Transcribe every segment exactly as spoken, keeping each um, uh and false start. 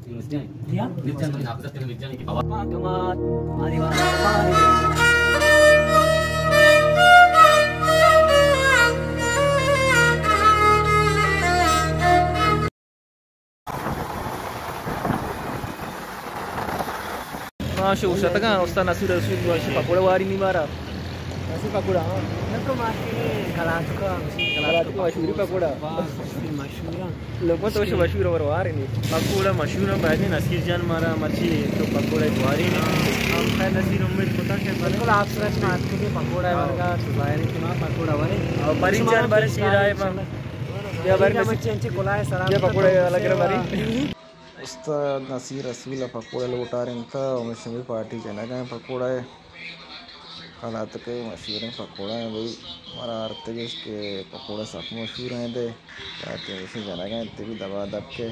Ya. Pangkamat, mariwara. Masuk Ustaz tengah Ustaz nasi rasul nasi pakoda wari ni mara nasi pakoda हाँ नको market कलात का कलात को मशहूर pakoda मशहूर लोगों तो मशहूर और वारी नहीं pakoda मशहूर है बाद में नसीर जान मारा मच्छी तो pakoda वारी नहीं हम खाए नसीर उम्मीद पता क्या बिल्कुल आप सूरज मार्केट के पकोड़ा बनेगा सुबह के ना पकोड़ा वाले और बारिश जान बारिश ही रहा है या बार में चेंज कोला है सर ये pakoda अलग रहा बारी उस्ताद नसीर रसूल पकोड़ा लौटा रहे था और मशहूर पार्टी चला गए पकोड़ा है हालात के मशहूर हैं पकोड़ा है भाई हमारा अर्थ के इसके पकोड़ा सब मशहूर हैं थे जाते हैं इसे चला गए इतने भी दबा दब के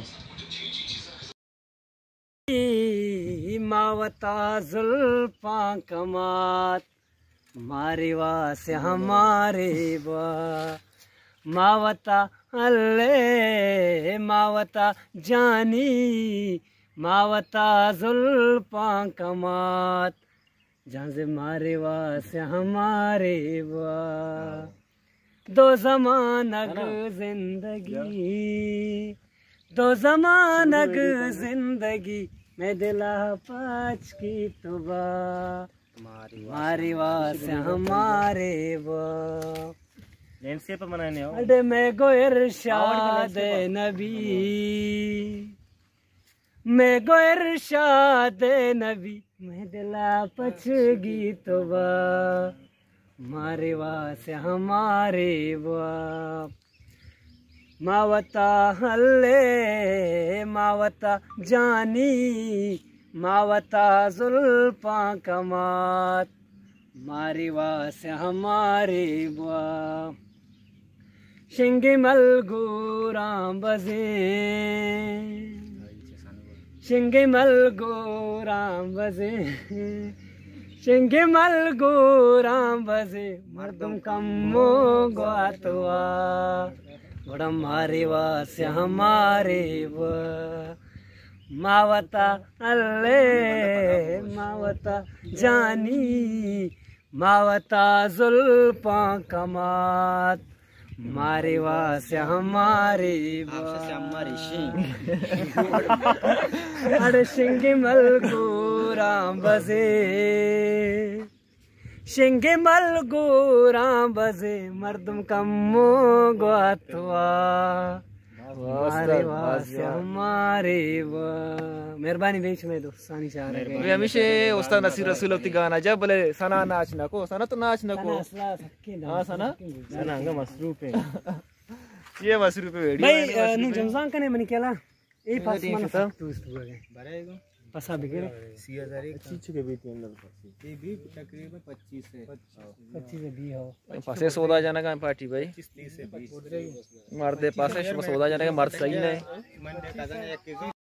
मावता जुल्फा कमात मारे वासे हमारे बा मावता अल्ले मावता जानी मावता जुल्फा कमात जहाँ से मारे वासे हमारे वा दो ज़मानग जिंदगी दो ज़मानग जिंदगी मैं दिला पाँच की तुबा मारी वासे हमारे वा लैंडस्केप बनाने हो अरे मैं गो इरशाद नबी मैं गो इरशाद नबी मैं दिला पछगी तोबा मारे वासे हमारे बाप मावता हल्ले मावता जानी मावता जुल्फा कमात मारे वासे हमारे बाप शिंगे मलगूरां बजे शिंगे मलगूरां बजे शिंगे मलगूरां बजे मर्दम कम्मो गुआतवा बड़ा मारे वासे हमारे वा मावता अल्ले मावता जानी मावता जुल्फा कमात मारे वासे हमारे हमारे अरे शिंगे मलगूरां बजे शिंगे मलगूरां बजे मर्दम कम्मो गुआतवा मारे वासे हमारे वा मेहरबानी बेच में दो सानी चाह रहे वे हमेशा उस्ताद नसीर रसूल अब्ती गाना जब बोले सना नाच न को सना तो नाच न को हाँ सना सना अंगा मसरूफ है ये मसरूफ है भाई नु जमजान कने मनी केला ए पास मन तू हुआ गए बरेगो पसा बिगड़े अस्सी हज़ार एक चीज के बीच में लगभग ये भी तकरीबन पच्चीस से पच्चीस से भी हो पासे सौदा जाना का पार्टी भाई तीस से बीस मर्दे पासे सौदा जाने का मर्द सही है